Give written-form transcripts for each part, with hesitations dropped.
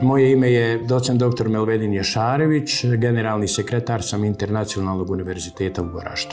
Moje ime je docent dr. Melvedin Ješarević, generalni sekretar sam Internacionalnog univerziteta u Goraždu.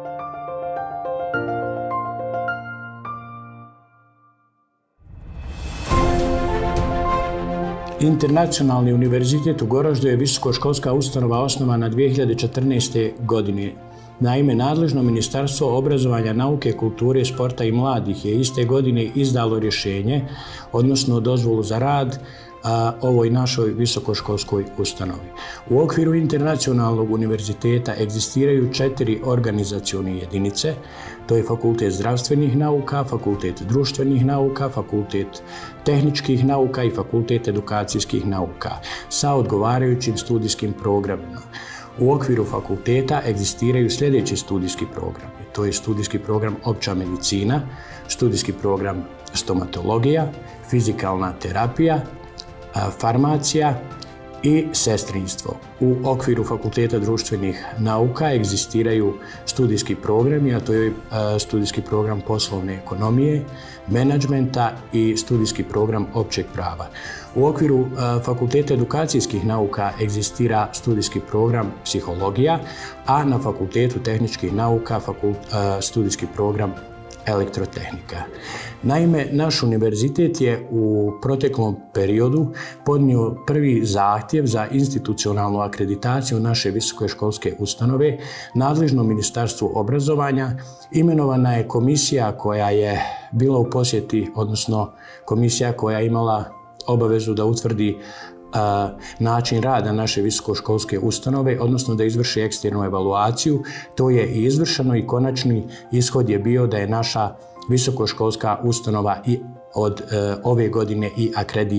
Internacionalni univerzitet u Goraždu je visokoškolska ustanova osnovana 2014. godine. Naime, nadležno Ministarstvo obrazovanja, nauke, kulture, sporta i mladih je iste godine izdalo rješenje, odnosno dozvolu za rad, ovoj našoj visokoškolskoj ustanovi. U okviru Internacionalnog univerziteta egzistiraju 4 organizacione jedinice, to je Fakultet zdravstvenih nauka, Fakultet društvenih nauka, Fakultet tehničkih nauka i Fakultet edukacijskih nauka sa odgovarajućim studijskim programima. U okviru fakulteta egzistiraju sljedeći studijski programi. To je studijski program opća medicina, studijski program stomatologija, fizikalna terapija, farmacija i sestrinstvo. U okviru Fakulteta društvenih nauka egzistiraju studijski programi, a to je studijski program poslovne ekonomije, menadžmenta i studijski program općeg prava. U okviru Fakulteta edukacijskih nauka egzistira studijski program psihologija, a na Fakultetu tehničkih nauka studijski program elektrotehnika. Naime, naš univerzitet je u proteklom periodu podnio prvi zahtjev za institucionalnu akreditaciju naše visokoškolske ustanove. Nadležno Ministarstvu obrazovanja imenovana je komisija koja je bila u posjeti, odnosno komisija koja je imala obavezu da utvrdi način rada naše visokoškolske ustanove, odnosno da izvrši eksternu evaluaciju. To je i izvršeno i konačni ishod je bio da je naša visokoškolska ustanova i od ove godine i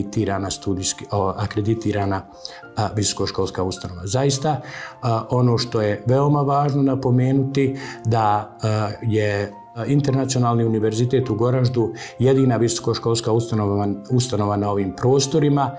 akreditirana visokoškolska ustanova. Zaista, ono što je veoma važno napomenuti da je Internacionalni univerzitet u Goraždu jedina visokoškolska ustanova na ovim prostorima.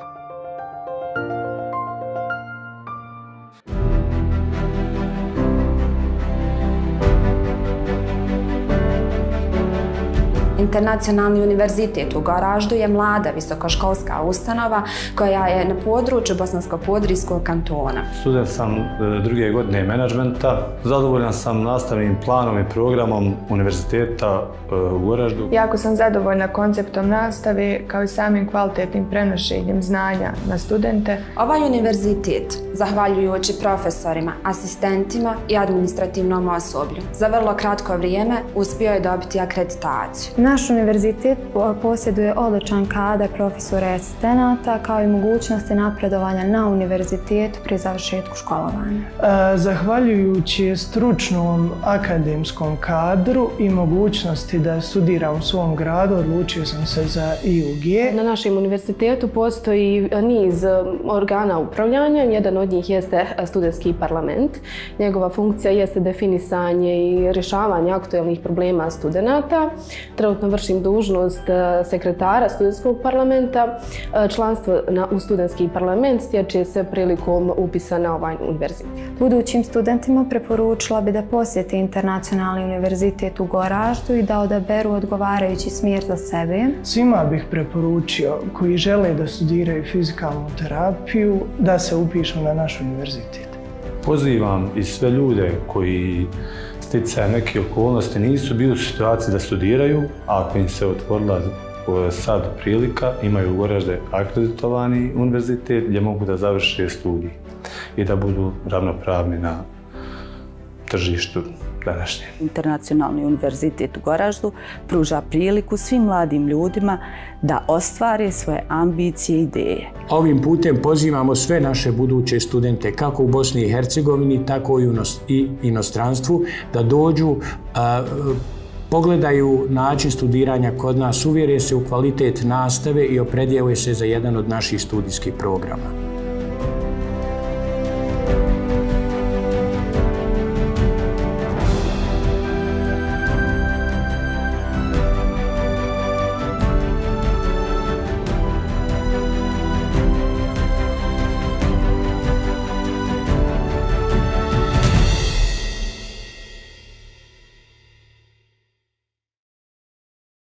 Internacionalni univerzitet u Goraždu je mlada visokoškolska ustanova koja je na području Bosnian-Podrinjskog kantona. Student sam druge godine menadžmenta. Zadovoljan sam nastavnim planom i programom univerziteta u Goraždu. Jako sam zadovoljna konceptom nastave kao i samim kvalitetnim prenošenjem znanja na studente. Ovaj univerzitet, zahvaljujući profesorima, asistentima i administrativnom osoblju, za vrlo kratko vrijeme uspio je dobiti akreditaciju. Naš univerzitet posjeduje odličan kadar profesora i asistenata, kao i mogućnosti napredovanja na univerzitetu pri završetku školovanja. Zahvaljujući stručnom akademskom kadru i mogućnosti da studiram u svom gradu, odlučio sam se za IUG. Na našem univerzitetu postoji niz organa upravljanja. Jedan od njih jeste studentski parlament. Njegova funkcija jeste definisanje i rješavanje aktuelnih problema studenata. Trenutno vršim dužnost sekretara studentskog parlamenta. Članstvo u studentski parlament stječe se prilikom upisa na ovaj univerzitet. Budućim studentima preporučila bi da posjete Internacionalni univerzitet u Goraždu i da odaberu odgovarajući smjer za sebe. Svima bih preporučio koji žele da studiraju fizikalnu terapiju da se upišu na naš univerzitet. Pozivam i sve ljude koji sticajem neke okolnosti nisu bili u situaciji da studiraju, a ako im se otvorila sad prilika, imaju u Goražde akreditovani univerzitet gdje mogu da završe studij i da budu ravnopravni na tržištu današnje. Internacionalni univerzitet u Goraždu pruža priliku svim mladim ljudima da ostvare svoje ambicije i ideje. Ovim putem pozivamo sve naše buduće studente, kako u Bosni i Hercegovini, tako i inostranstvu, da dođu, pogledaju način studiranja kod nas, uvjere se u kvalitet nastave i opredijele se za jedan od naših studijskih programa.